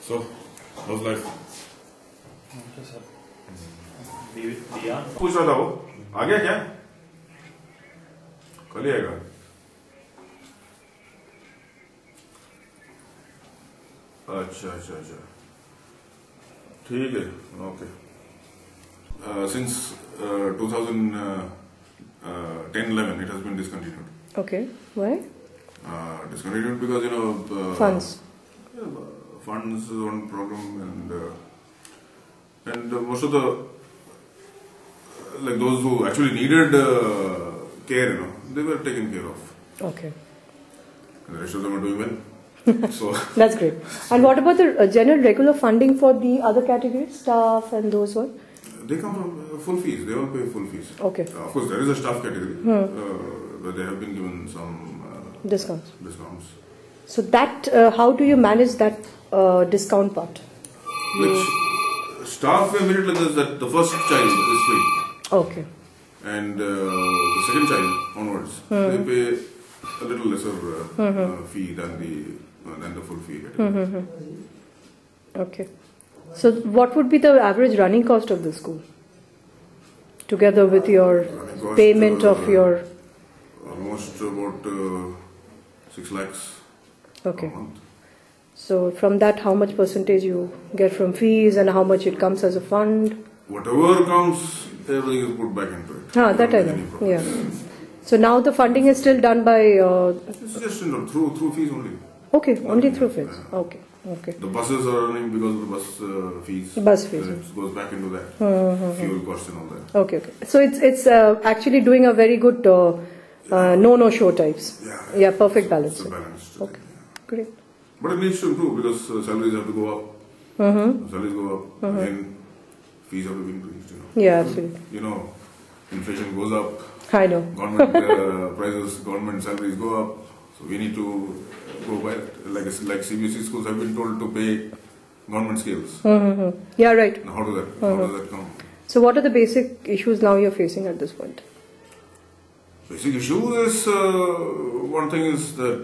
So, how's life? Okay, sir. दिया पूछ रहा था वो आ गया क्या? कल ही आएगा। अच्छा अच्छा अच्छा ठीक है okay since 2010-11 it has been discontinued. Okay, why? Discontinued because Funds. Funds on program and most of the like those who actually needed care, they were taken care of. Okay. And the rest of them are doing well. So That's great. And what about the general regular funding for the other categories, staff and those ones? they come from full fees. They all pay full fees. Okay. Of course, there is a staff category where they have been given some Discounts. discounts. So that, how do you manage that discount part? Which staff we made it like this that the first child is free. Okay. And the second child onwards, they pay a little lesser fee than the full fee. Okay. So what would be the average running cost of the school? Together with your Running cost, payment of your... almost about 6 lakhs Okay. a month. So from that, how much percentage you get from fees and how much it comes as a fund? Whatever comes, everything is put back into it. Ah, that I Don't make any know. profit. Yeah. So now the funding is still done by... It's just through fees only. okay, only through fees. Okay. Okay. The buses are running because of the bus fees. Bus fees. It goes back into that. Fuel costs and all that. Okay, okay. So it's actually doing a very good no show types. Yeah. Perfect balance. It's a balanced. Okay, great. But it needs to improve because salaries have to go up. Salaries go up. Again, fees have to be increased. Yeah, absolutely. Inflation goes up. I know. Government prices, government salaries go up. So we need to go by like CBSE schools have been told to pay government scales. Yeah, right. Now, how does that come? So what are the basic issues now you're facing at this point? Basic issue is one thing is that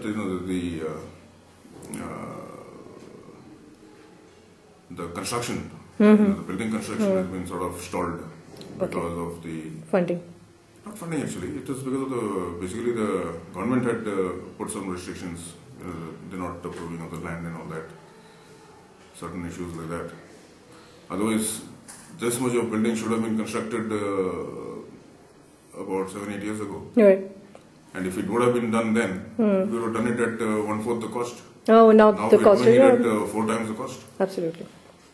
the construction, the building construction has been sort of stalled because of the Funding. not funding actually. It is because of basically the government had put some restrictions. They're not approving of the land and all that. Certain issues like that. Otherwise, this much of building should have been constructed about 7-8 years ago. Right. And if it would have been done then, we would have done it at 1/4 the cost. Oh, now Now the we're cost doing is... it at 4 times the cost. Absolutely.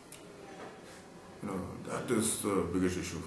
That is the biggest issue.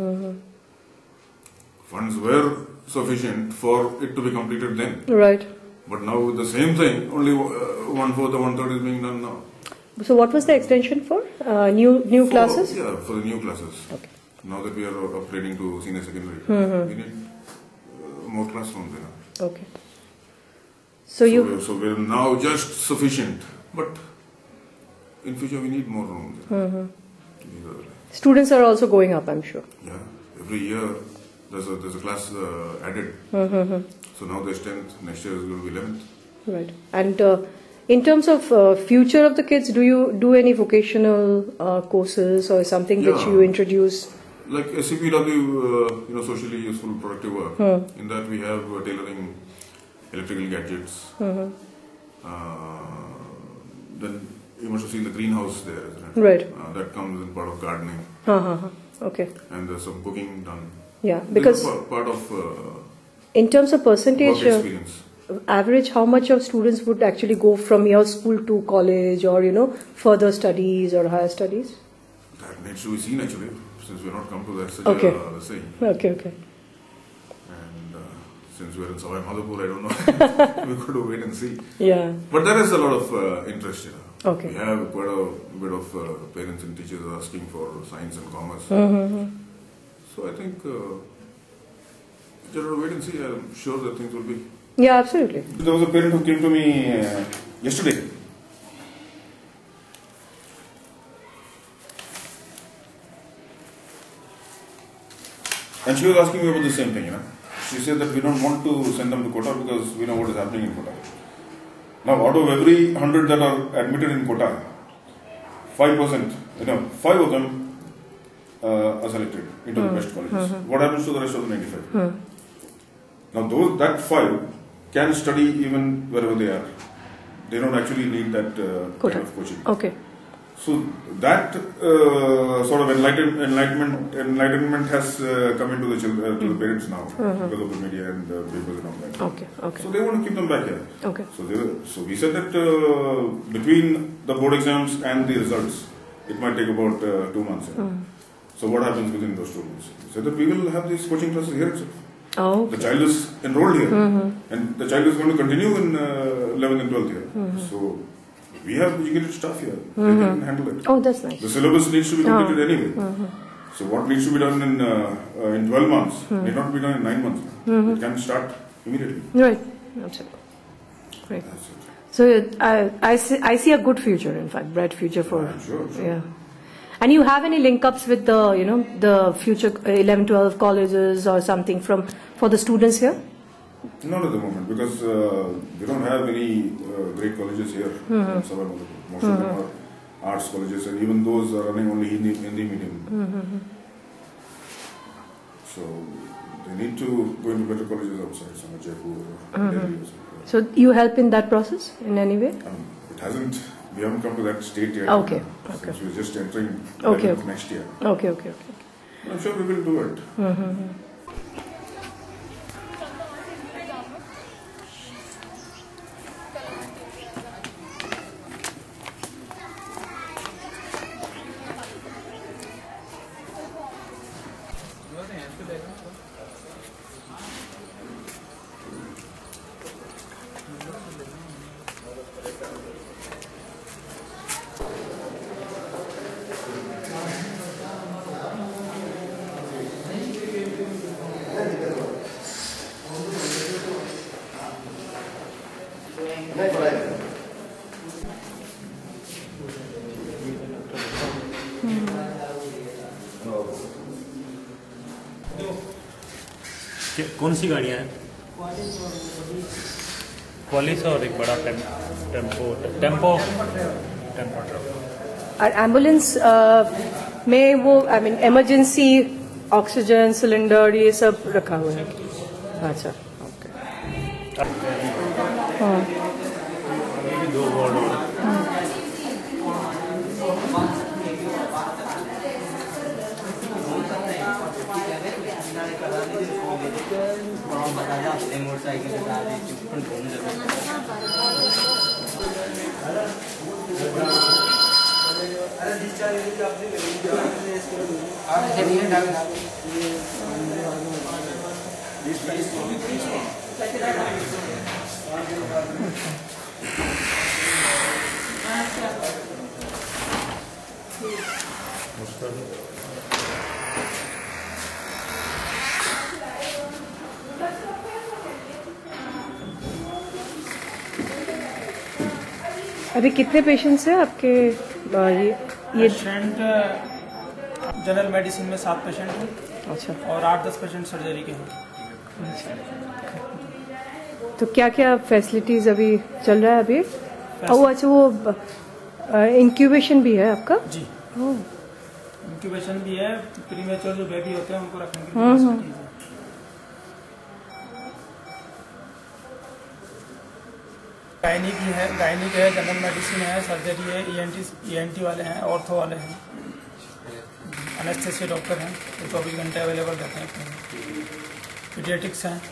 Funds were sufficient for it to be completed then. Right. But now with the same thing, only 1/4 or 1/3 is being done now. So what was the extension for? New classes? Yeah, for the new classes. Okay. Now that we are upgrading to senior secondary, we need more classrooms. Okay. So you... So we're now just sufficient, but in future we need more rooms. Students are also going up, I'm sure. Yeah, every year there's a class added. So now there's 10th, next year is going to be 11th. Right. And in terms of future of the kids, do you do any vocational courses or something which Yeah. you introduce? Like SCPW, socially useful productive work. In that we have tailoring, electrical gadgets. Then you must have seen the greenhouse there, isn't it? Right. That comes in part of gardening. Okay. And there's some cooking done. Yeah, because These are part of in terms of percentage, work experience. average, how much of students would actually go from your school to college or, further studies or higher studies? That needs to be seen actually, since we're not come to that stage. Okay. Okay. And since we're in Savai Madhupur, I don't know. We could wait and see. Yeah. But there is a lot of interest. Okay. We have quite a bit of parents and teachers asking for science and commerce. So I think just wait and see. I'm sure that things will be. Yeah, absolutely. There was a parent who came to me yesterday. And she was asking me about the same thing, She said that we don't want to send them to Kota because we know what is happening in Kota. Now, out of every 100 that are admitted in Kota, 5%, 5 of them are selected into the best colleges. What happens to the rest of the 95? Now, that 5 can study even wherever they are. They don't actually need that kind of coaching. Okay. So that sort of enlightenment has come into the children, to the parents now because of the media and papers and all that. Okay. So they want to keep them back here. Okay. So we said that between the board exams and the results, it might take about 2 months. So what happens within those 2 months? We said that we will have these coaching classes here itself. Oh. The child is enrolled here, and the child is going to continue in 11th and 12th here. So we have educated staff here. They can handle it. Oh, that's nice. The syllabus needs to be completed anyway. So what needs to be done in 12 months need not be done in 9 months. It can start immediately. Right. Absolutely. Great. That's it. So I see a good future, in fact, bright future for. Sure. Yeah. And you have any link-ups with the, the future 11, 12 colleges or something for the students here? Not at the moment, because we don't have any great colleges here in Southern Madhya Pradesh. Most of them are arts colleges, and even those are running only Hindi medium. So they need to go into better colleges outside, some Jaipur or Delhi or something. So you help in that process in any way? It hasn't. We haven't come to that state yet. Okay. Since we're just entering next year. Okay. I'm sure we will do it. कौन सी गाड़ियाँ हैं? Police और एक बड़ा tempo और ambulance में वो emergency oxygen cylinder ये सब रखा हुआ है. अच्छा. ओके. दो वार्ड अभी कितने पेशेंट्स हैं आपके ये पेशेंट जनरल मेडिसिन में 7 पेशेंट हैं. अच्छा. और 8-10 पेशेंट सर्जरी के हैं. तो क्या क्या फैसिलिटीज अभी चल रहा है अभी? अच्छा, वो इंक्यूबेशन भी है आपका? जी. इंक्यूबेशन भी है. प्रीमेच्योर जो बेबी होते हैं उनको रखने के लिए फैसिलिटीज है. गायनिक है, जनरल मेडिसिन है, सर्जरी है, ईएनटी वाले हैं, ऑर्थो वाले हैं, एनेस्थेसिया डॉक्टर हैं, 24 घंटे अवेलेबल रहते हैं. पीडियाट्रिक्स हैं.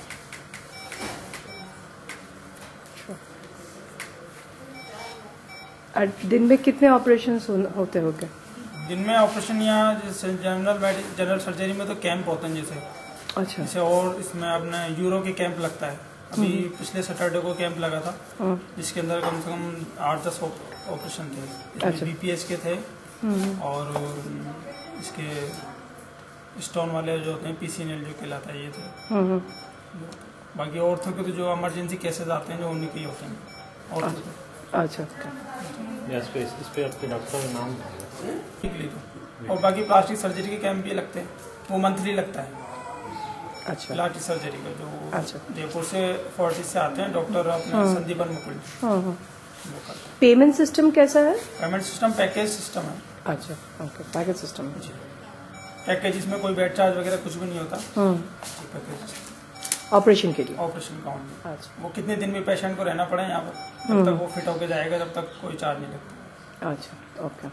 दिन में कितने ऑपरेशन होते होंगे? दिन में ऑपरेशन यहाँ जैसे जनरल सर्जरी में तो कैंप होते हैं जैसे. अच्छा. जैसे और इसमें अपने यूरो के कैंप लगता है. अभी पिछले सैटरडे को कैंप लगा था जिसके अंदर कम से कम 8-10 ऑपरेशन थे. अच्छा. बीपीएच के थे और इसके स्टोन वाले जो होते हैं पीसीएनएल जो कहलाता है ये थे. बाकी औरतों के तो जो इमरजेंसी केसेस आते हैं जो उन्हीं के ही होते हैं. अच्छा. इस पे आपके डॉक्टर का नाम तो. और बाकी प्लास्टिक सर्जरी के कैंप भी लगते हैं. वो मंथली लगता है. अच्छा. प्लास्टिक सर्जरी का जो अच्छा. जयपुर से 40 से आते हैं डॉक्टर अपने संदीपन मुकुल. वो करते हैं। पेमेंट सिस्टम कैसा है? पेमेंट सिस्टम पैकेज सिस्टम है। अच्छा, ओके, पैकेज सिस्टम है। पैकेज इसमें कोई बेड चार्ज वगैरह कुछ भी नहीं होता। पैकेज ऑपरेशन के लिए? ऑपरेशन काउंट में। अच्छा वो कितने दिन भी पेशेंट को रहना पड़े यहाँ पर, जब तक वो फिट होके जाएगा तब तक कोई चार्ज नहीं लगता। अच्छा, ओके।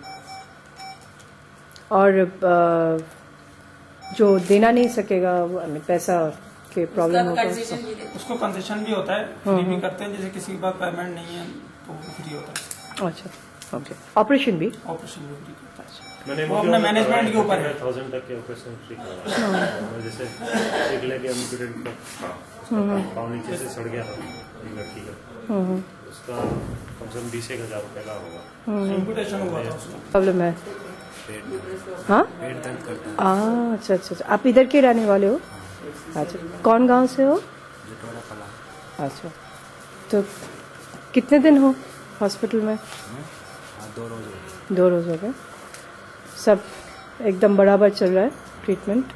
और जो देना नहीं सकेगा, पैसा के प्रॉब्लम होगा उसको कंसेशन भी होता है, फ्री भी करते हैं। जैसे किसी के पास पेमेंट नहीं है तो वो फ्री होता है। अच्छा, ओके। ऑपरेशन भी? ऑपरेशन भी फ्री करता है। मैंने वो अपने मैनेजमेंट के ऊपर है। 1000 तक के ऑपरेशन फ्री करवाया। जैसे एक लेग एम्पुटेड का पाँव नीचे से सड़ गया था एक लड़की का, उसका कम से कम 20,000 रुपये का होगा। एम्पुटेशन हुआ था उसका। प्रॉब्लम है? हाँ, पेट दर्द करता है। अच्छा अच्छा अच्छा। आप इधर के रहने वाले हो? अच्छा, कौन गांव से हो? जटोड़ा कला। अच्छा, तो कितने दिन हो हॉस्पिटल में? 2 रोज। 2 रोज हो गए। सब एकदम बराबर चल रहा है ट्रीटमेंट?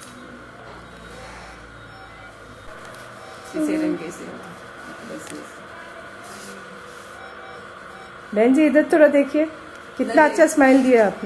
बहन जी इधर थोड़ा देखिए, कितना अच्छा स्माइल दिया आपने।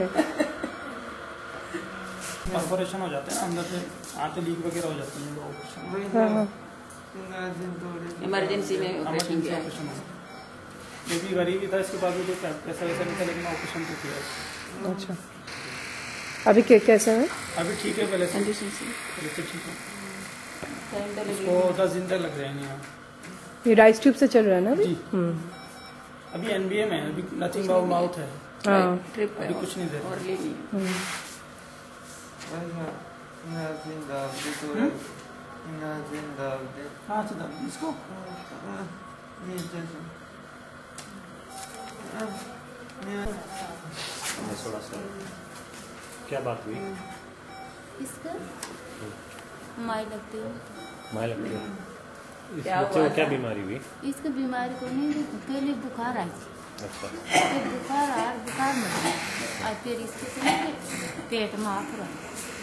ऑपरेशन हो जाते हैं अंदर से, आते लीक वगैरह हो जाती है। ऑपरेशन हाँ हाँ। इमरजेंसी में ऑपरेशन किया है। ऑपरेशन हुआ। ये भी गरीब ही था, इसके बाद भी कोई पैसा वैसा नहीं था, लेकिन ऑपरेशन तो किया। अच्छा, अभी कैसा है? अभी ठीक है, पहले से कंडीशन से पहले से ठीक है। सरेंडर उसको 10 दिन तक लग जाएंगे यहाँ। ये राइस ट्यूब से चल रहा है ना अभी? जी। अभी एनबीएम है, अभी नथिंग बाउ माउथ है, हाँ। ट्रिप है अभी कुछ नहीं दे रहा। और ले नहीं हाँ अच्छा दम इसको थोड़ा सा क्या बात हुई? इसका माई लगती है। माय लगती है। इस क्या बच्चे हुआ को क्या था? बीमारी हुई? इसका बीमारी को नहीं, पहले बुखार आई थी, अच्छा, फिर बुखार मर गया, और फिर इसके चले पेट में आप रहा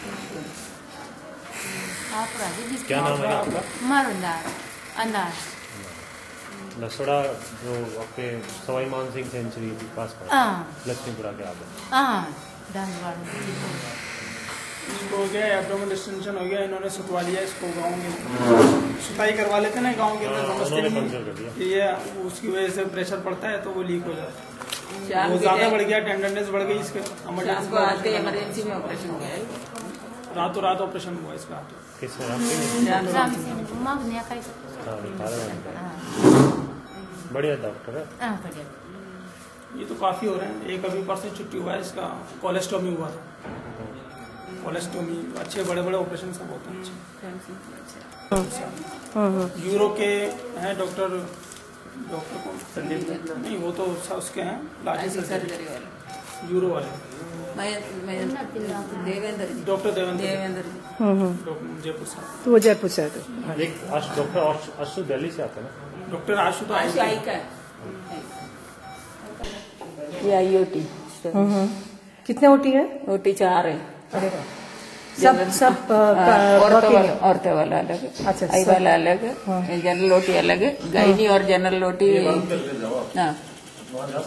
क्या नाम है आपका? मर अंदाज लसड़ा जो आपके सवाई मान सिंह सेंचुरी के पास पड़ा, हाँ लक्ष्मीपुरा के आगे। हाँ धनबाद। इसको हो गया एब्डोमेन डिस्टेंशन हो गया, इन्होंने सुतवा लिया इसको गाँव में। सुताई करवा लेते ना गाँव के अंदर, समझते उन्होंने नहीं पंचर कर दिया। कि ये उसकी वजह से प्रेशर पड़ता है तो वो लीक हो जाता है। शाम वो के ज्यादा टाइम- बढ़ गया, टेंडरनेस बढ़ गई इसके। शाम को आते इमरजेंसी में ऑपरेशन किया है। रातों रात ऑपरेशन हुआ इसका। किसने आपके? शाम राम से सिंह मांगने का हाँ, 18 घंटे। हाँ बढ़िया डॉक्टर है। हाँ बढ़िया। ये तो काफी हो रहे हैं। एक अभी परसों छुट्टी हुआ है इसका, कोलेस्टोमी हुआ था। कोलेस्टोमी अच्छे बड़े बड़े ऑपरेशन सब होते हैं अच्छे। यूरो के हैं डॉक्टर कौन? नहीं वो तो उसके हैं लाठी सर्जरी वाले यूरो वाले मैं देवेंद्र जी। डॉक्टर देवेंद्र देवेंद्र जी। डॉक्टर जयपुर साहब। तो वो जयपुर से आते हैं। एक डॉक्टर आशु दिल्ली से आते हैं ना? डॉक्टर आशु तो आशु आई का ये IOT कितने ओटी है? OT 4 है। सब औरतों वाला अलग है, अच्छा, आई सब- वाला अलग है, जनरल OT अलग है, गायनी और जनरल OT हाँ